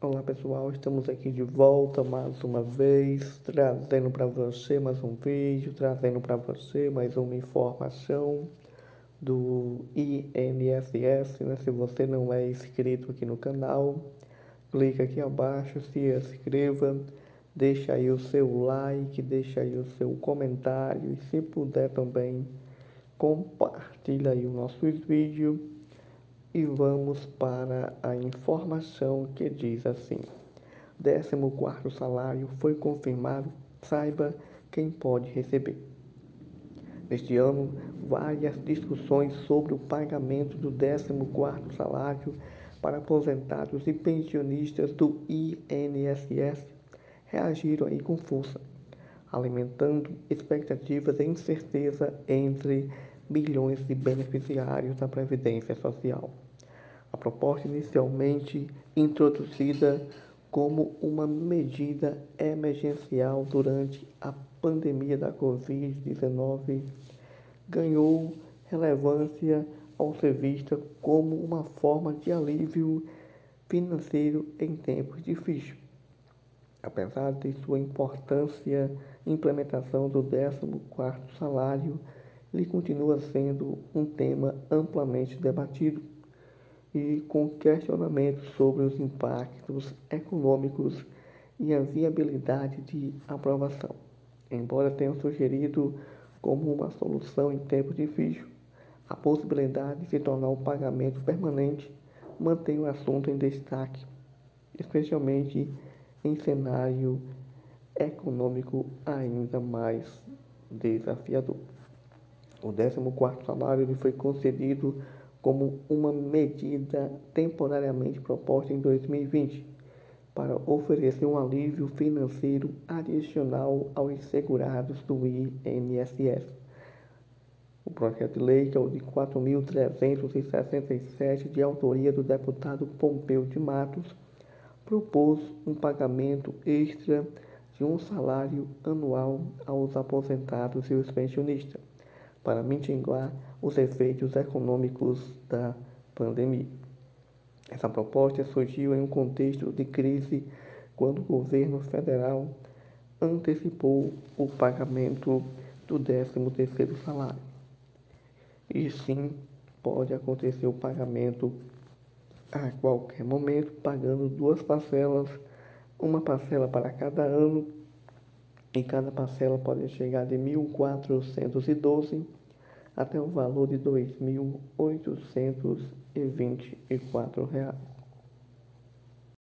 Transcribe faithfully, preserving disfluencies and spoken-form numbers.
Olá pessoal, estamos aqui de volta mais uma vez, trazendo para você mais um vídeo, trazendo para você mais uma informação do I N S S, né? Se você não é inscrito aqui no canal, clica aqui abaixo, se inscreva, deixa aí o seu like, deixa aí o seu comentário e se puder também compartilha aí o nosso vídeo. E vamos para a informação que diz assim: décimo quarto salário foi confirmado, saiba quem pode receber. Neste ano, várias discussões sobre o pagamento do décimo quarto salário para aposentados e pensionistas do I N S S reagiram aí com força, alimentando expectativas e incerteza entre milhões de beneficiários da Previdência Social. A proposta inicialmente introduzida como uma medida emergencial durante a pandemia da covid dezenove ganhou relevância ao ser vista como uma forma de alívio financeiro em tempos difíceis. Apesar de sua importância, a implementação do décimo quarto salário ele continua sendo um tema amplamente debatido e com questionamentos sobre os impactos econômicos e a viabilidade de aprovação. Embora tenha sugerido como uma solução em tempos difíceis, a possibilidade de se tornar o pagamento permanente mantém o assunto em destaque, especialmente em cenário econômico ainda mais desafiador. O décimo quarto salário ele foi concedido como uma medida temporariamente proposta em dois mil e vinte para oferecer um alívio financeiro adicional aos segurados do I N S S. O projeto de lei, que é o de quatro mil trezentos e sessenta e sete, de autoria do deputado Pompeu de Matos, propôs um pagamento extra de um salário anual aos aposentados e os pensionistas, para mitigar os efeitos econômicos da pandemia. Essa proposta surgiu em um contexto de crise, quando o governo federal antecipou o pagamento do décimo terceiro salário. E sim, pode acontecer o pagamento a qualquer momento, pagando duas parcelas, uma parcela para cada ano, e cada parcela pode chegar de mil quatrocentos e doze até o valor de dois mil oitocentos e vinte e quatro reais.